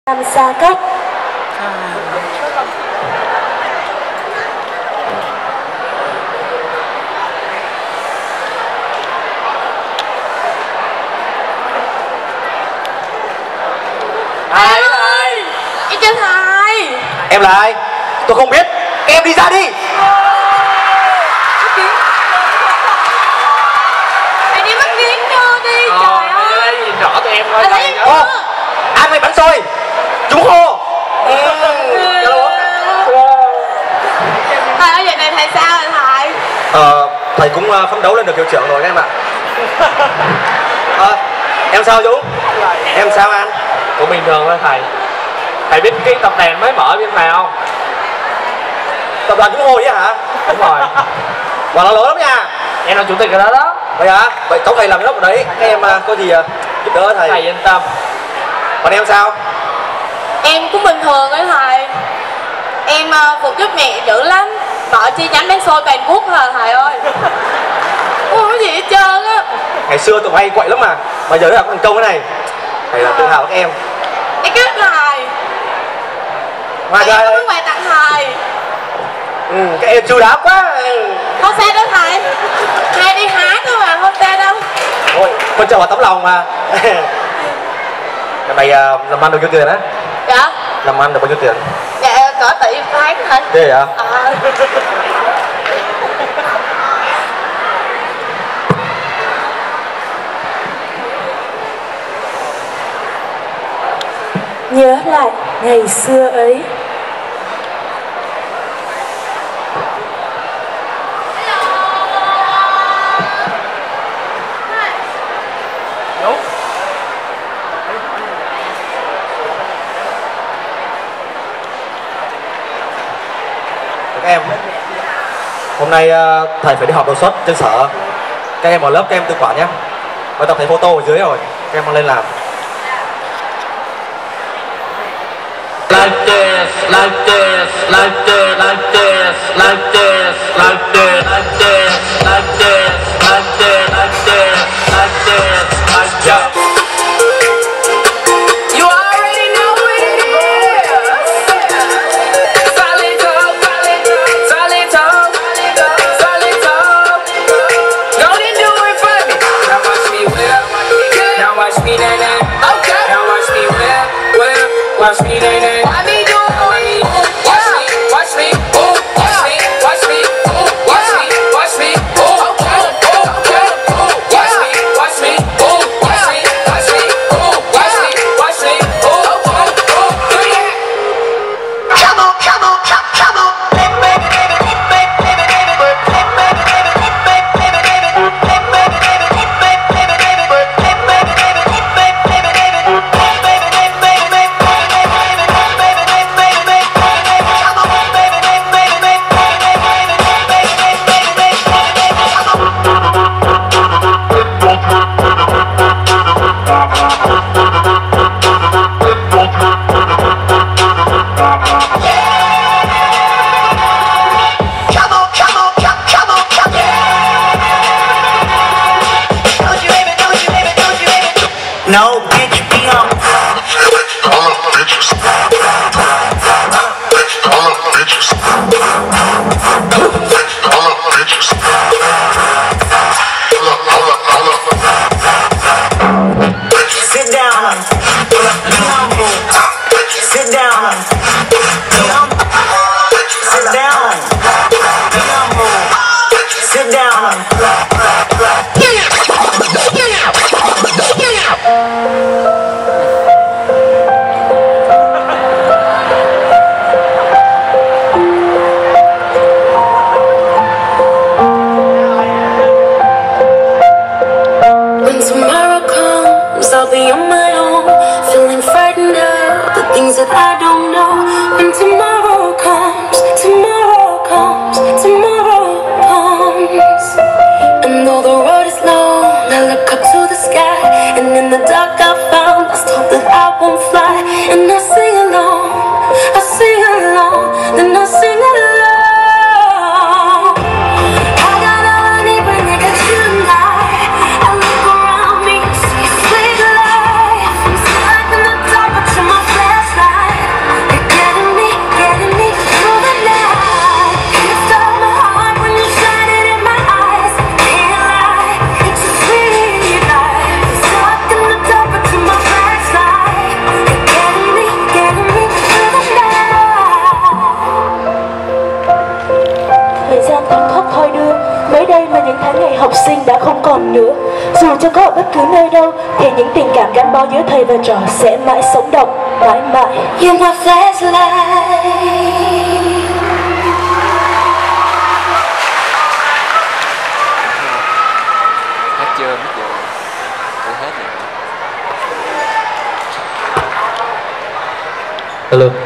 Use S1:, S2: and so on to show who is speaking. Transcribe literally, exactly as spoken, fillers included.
S1: Làm xa cách.
S2: Ai ơi,
S1: Em chào thầy.
S2: em là ai? Tôi không biết. Em đi ra đi.
S1: Anh đi bắt kiến cho đi.
S3: Ờ,
S1: Trời
S3: mày
S1: ơi.
S3: đây nhìn rõ tụi em thôi.
S1: Thầy thấy em
S2: Ô,
S1: chưa?
S2: ai mày bắn xôi? Chúng hô.
S1: Thầy ơi, vậy này thầy sao rồi thầy?
S2: Ờ, thầy cũng uh, phấn đấu lên được hiệu trưởng rồi các em ạ. Ờ, em sao Dũng? Em sao anh?
S3: Cũng bình thường thôi thầy. Thầy biết cái tập đoàn mới mở bên nào không?
S2: Tập đoàn Chúng hô vậy hả?
S3: Đúng rồi.
S2: Và nó lớn lắm nha.
S3: Em là chủ tịch ở đó đó.
S2: Vậy hả? Vậy cháu thầy làm giám đốc ở đấy. Các em uh, có gì uh, giúp đỡ thầy?
S3: Thầy yên tâm.
S2: Còn em sao?
S1: Em cũng bình thường ấy thầy. Em uh, phục giúp mẹ dữ lắm. Mở chi nhánh bán xôi toàn quốc hả thầy ơi. Không có gì hết trơn á.
S2: Ngày xưa tụi hay quậy lắm mà. Bây giờ là có thành công cái này. Thầy là tự hào các em.
S1: Em biết thầy.
S2: Ngoài
S1: Thầy
S2: ra
S1: em có
S2: đây.
S1: quà tặng thầy.
S2: Ừ, các em chu đáo quá.
S1: Không sao đâu thầy. Hai đi hát thôi mà, không sao đâu.
S2: Ôi, con chào vào tấm lòng mà. Cái này uh, làm ăn được nhiêu tiền á?
S1: Dạ.
S2: Làm ăn được bao nhiêu tiền?
S1: Dạ cỡ tỷ tháng thầy.
S2: Thế hả?
S1: À. Nhớ lại ngày xưa ấy.
S3: Đúng.
S2: Các em, hôm nay uh, thầy phải đi họp đột xuất trên sở. Các em ở lớp các em tự quản nhé. Bài tập thầy photo ở dưới rồi, các em mang lên làm.
S3: Like this, like this, like this, like this, like this, like this, like this, like this, like this, like this, like this, like this. You already know what it is. Solid gold, solid gold, solid gold. Go and do it for me. Now watch me whip, now watch me na na. Okay. Now watch me whip, whip, watch me na na.
S4: No, bitch, be on.
S5: All up bitches. All up bitches. All up bitches. All up, all up, all up.
S4: Sit down. Be humble. Sit down. Be humble. Sit down. Be humble. Sit down.
S6: When tomorrow comes, I'll be on my own, feeling frightened of the things that I don't know. When tomorrow comes, tomorrow comes, tomorrow comes. And though the road is long, I look up to the sky, and in the dark I found lost hope that I won't fly. And I sing along, I sing along, then I sing along. I got all I need when I got you tonight. I look around me, see a sweet life. I'm stuck in the dark, but you're my flashlight. không còn nữa. Dù cho có ở bất cứ nơi đâu thì những tình cảm gắn bó giữa thầy và trò sẽ mãi sống động mãi mãi. You're my flashlight.
S5: Hết chưa, hết chưa. Tôi hết rồi.
S2: Hello.